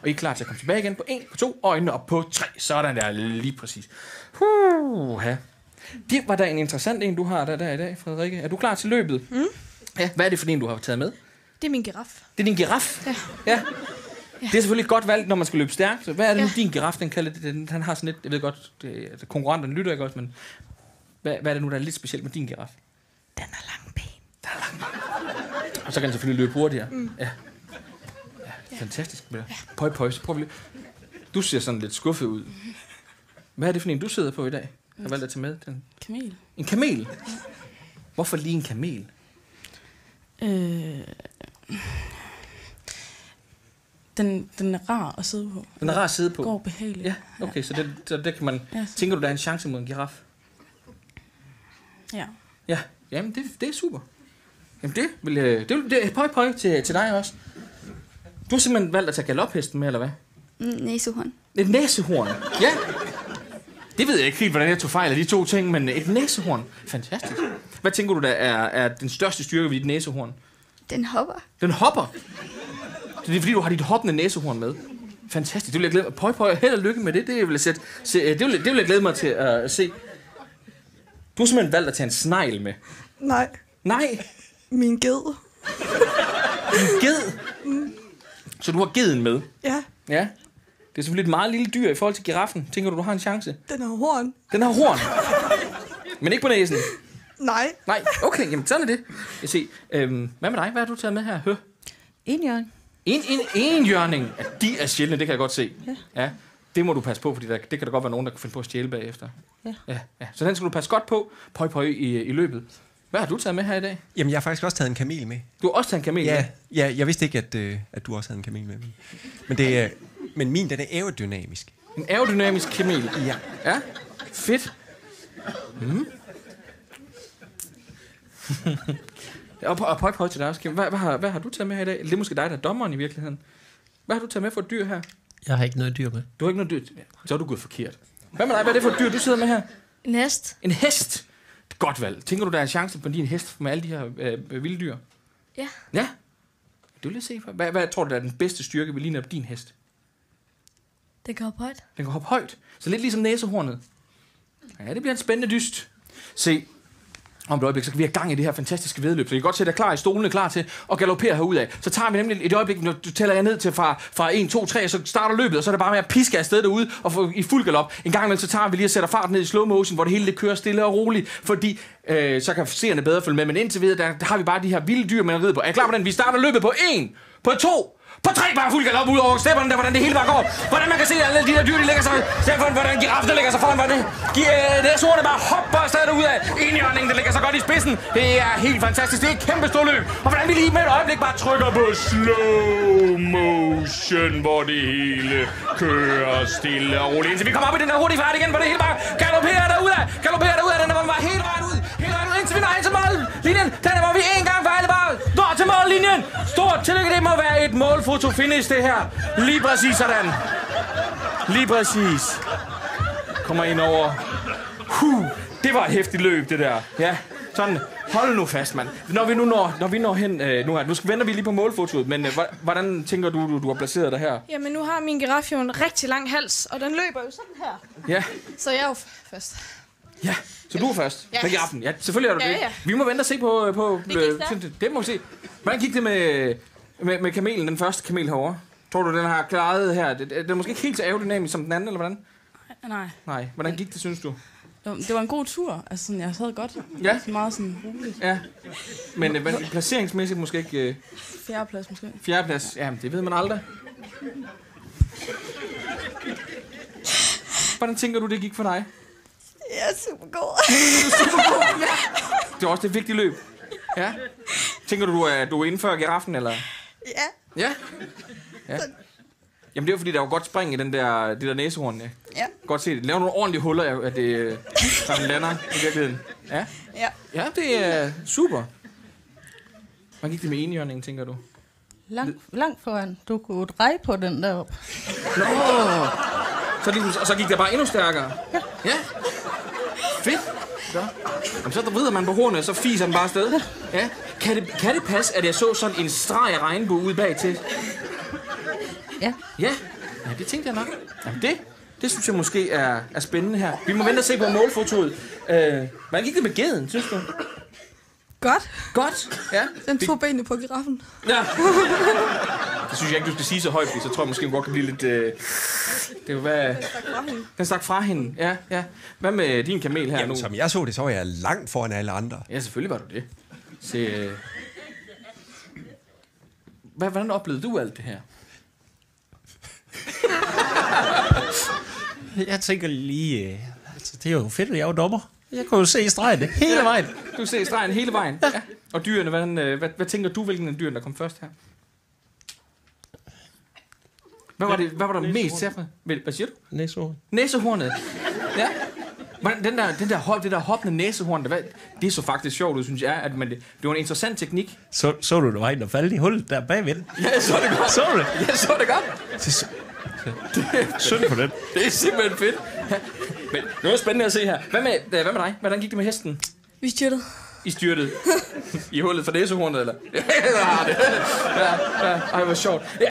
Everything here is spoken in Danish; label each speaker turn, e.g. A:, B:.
A: Og I er klar til at komme tilbage igen på 1, på 2, og øjnene op på 3. Sådan der, lige præcis. Ja. Det var da en interessant en, du har der i dag, Frederikke. Er du klar til løbet? Ja, hvad er det for en, du har taget med?
B: Det er min giraf.
A: Det er din giraf? Ja. Det er selvfølgelig et godt valg, når man skal løbe stærkt. Hvad er det nu, din giraf, den kalder det? Han har sådan lidt, jeg ved godt, konkurrenterne lytter ikke også, men hvad er det nu, der er lidt specielt med din giraf?
B: Den er lang ben.
A: Og så kan den selvfølgelig løbe hurtigere. Ja. Fantastisk. Pøj, så prøver vi lige. Du ser sådan lidt skuffet ud. Hvad er det for en, du sidder på i dag? Jeg har valgt at tage med.
B: Kamel.
A: En kamel? Hvorfor lige en kamel?
B: Den er rar at sidde på.
A: Den er rar at sidde på?
B: Går behageligt.
A: Ja, okay, så det kan man...
B: Ja,
A: tænker du, der er en chance mod en giraf?
B: Ja.
A: Ja, jamen det er super. Jamen det er pøj til dig også. Du har simpelthen valgt at tage galophesten med, eller hvad?
C: Næsehorn.
A: Et næsehorn? Ja. Det ved jeg ikke helt, hvordan jeg tog fejl af de to ting, men et næsehorn. Fantastisk. Hvad tænker du, der er den største styrke ved dit næsehorn?
C: Den hopper.
A: Den hopper? Det er fordi, du har dit hoppende næsehorn med. Fantastisk. Det vil jeg glæde mig. Pøj, held og lykke med det. Det vil jeg glæde mig til at se. Du har simpelthen valgt at tage en snegl med. Nej.
D: Min ged.
A: En ged? Så du har geden med?
D: Ja.
A: Ja. Det er selvfølgelig et meget lille dyr i forhold til giraffen. Tænker du har en chance?
D: Den har horn.
A: Den har horn? Men ikke på næsen?
D: Nej.
A: Okay, jamen sådan er det. Jeg ser. Hvad med dig? Hvad har du taget med her? Hør.
B: Enhjørning.
A: Enhjørning. Ja, de er sjældne, det kan jeg godt se. Ja. Det må du passe på, fordi det kan da godt være nogen, der kan finde på at stjæle bagefter. Ja. Så den skal du passe godt på. Pøj i løbet. Hvad har du taget med her i dag?
E: Jamen, jeg har faktisk også taget en kamel med.
A: Du har også taget en kamel med?
E: Ja, jeg vidste ikke, at du også havde en kamel med. Men min, den er aerodynamisk.
A: En aerodynamisk kamel? Ja. Fedt. Og pøj til dig også. Hvad har du taget med her i dag? Det er måske dig, der er dommeren i virkeligheden. Hvad har du taget med for et dyr her?
F: Jeg har ikke noget dyr med.
A: Du har ikke noget dyr? Ja, så er du gået forkert. Hvad med dig? Hvad er det for et dyr, du sidder med her?
B: En hest.
A: En hest? Godt valg. Tænker du, der er en chance på din hest med alle de her vilde dyr?
B: Ja.
A: Ja? Du vil lige se. Hvad tror du, der er den bedste styrke ved lige netop din hest?
B: Den kan hoppe højt.
A: Den kan hoppe højt. Så lidt ligesom næsehornet. Ja, det bliver en spændende dyst. Se, om et øjeblik, så kan vi have gang i det her fantastiske vedløb. Så I kan godt se dig klar i stolene, klar til at galoppere herudad. Så tager vi nemlig et øjeblik, når du tæller jeg ned til fra 1, 2, 3, så starter løbet, og så er det bare med at piske afsted derude og få i fuld galop. En gang imellem, så tager vi lige og sætter fart ned i slow motion, hvor det hele det kører stille og roligt, fordi så kan seerne bedre følge med. Men indtil videre, der har vi bare de her vilde dyr, man rider på. Er I klar på den? Vi starter løbet på 1, på 2, på 3, bare fuld galop ud over stepperne, der hvordan det hele bare går. Hvordan man kan se, at alle de der dyr, de lægger sig foran, hvordan giraffen, der lægger sig foran, hvordan næsehornet bare hopper afsted derude af. Enhjørningen, der lægger sig godt i spidsen. Det er helt fantastisk. Det er et kæmpe stort løb. Og hvordan vi lige med et øjeblik bare trykker på slow motion, hvor det hele kører stille og roligt. Indtil vi kommer op i den der hurtige fart igen, hvor det hele bare galopperer derudad. Den er bare helt vejen ud. Indtil vi når ind til mållinjen. Den er, hvor vi en gang for alle bare når til mållinjen. Stort tillykke, det må være et målfoto-finish, det her. Lige præcis sådan. Lige præcis. Kommer ind over. Det var et hæftigt løb, det der. Ja, sådan. Hold nu fast, mand. Når vi når hen nu her. Nu venter vi lige på målfotoet, men hvordan tænker du har placeret dig her?
B: Jamen, nu har min giraf jo en rigtig lang hals, og den løber jo sådan her.
A: Ja.
B: Så jeg er jo først.
A: Ja, så du er først.
B: Ja.
A: Med giraffen. Ja, selvfølgelig er du det.
B: Ja.
A: Vi må vente og se på det må vi se. Hvordan gik det med kamelen, den første kamel herovre? Tror du, den har klaret her? Den er måske ikke helt så aerodynamisk som den anden, eller hvordan? Nej. Hvordan gik det, synes du?
B: Det var en god tur. Altså, sådan, jeg sad godt.
A: Ja.
B: Meget sådan roligt.
A: Ja. Men placeringsmæssigt måske ikke...
B: Fjerdeplads måske.
A: Fjerdeplads? Ja, det ved man aldrig. Hvordan tænker du, det gik for dig?
D: Jeg er super god.
A: Det er også et vigtigt løb. Ja. Tænker du, at du er inden for giraffen, eller?
D: Ja.
A: Jamen, det er jo fordi, der er jo godt spring i det der næsehorn.
D: Ja.
A: Godt se det. Lav nogle ordentlige huller, at det sådan lander i virkeligheden. Ja. Ja, det er super. Hvordan gik det med enhjørningen, tænker du?
F: Langt foran. Du kunne dreje på den deroppe.
A: Så gik det bare endnu stærkere. Ja. Fedt. Så vrider man på hornet, og så fiser den bare afsted. Ja. Kan det passe, at jeg så sådan en streg af regnbue ude bag til?
F: Ja.
A: Ja, det tænkte jeg nok. Jamen det synes jeg måske er spændende her. Vi må vente og se på målfotoet. Hvordan gik det med geden, synes du?
D: Godt.
A: Ja.
D: Den tog benene på giraffen.
A: Ja. Det synes jeg ikke, du skal sige så højt, så tror jeg måske, hun godt kan blive lidt... det er jo hvad... Den stak fra hende. Ja. Hvad med din kamel her nu?
E: Som jeg så det, så var jeg langt foran alle andre.
A: Ja, selvfølgelig var du det. Se, hvordan oplevede du alt det her?
G: Jeg tænker lige... det er jo fedt, at jeg er jo dommer. Jeg kunne jo se stregen hele vejen.
A: Du kan se stregen hele vejen. Ja. Og dyrene, hvad tænker du, hvilken af dyrene, der kom først her? Hvad var der mest særligt? Hvad siger du?
G: Næsehorn.
A: Næsehornet. Ja. Det der hoppende næsehorn, det så faktisk sjovt ud, synes jeg. Det var en interessant teknik.
G: Så du, der var en, der faldt i hullet der bagved?
A: Ja, jeg så det godt.
G: Så du det?
A: Jeg så det godt.
G: Synd på den.
A: Det er simpelthen fedt. Ja. Men det er spændende at se her. Hvad med dig? Hvordan gik det med hesten?
D: Vi styrtede.
A: I styrtet? I hullet for næsehornet, eller? Ja, det har det. Ja. Ej, hvor sjovt.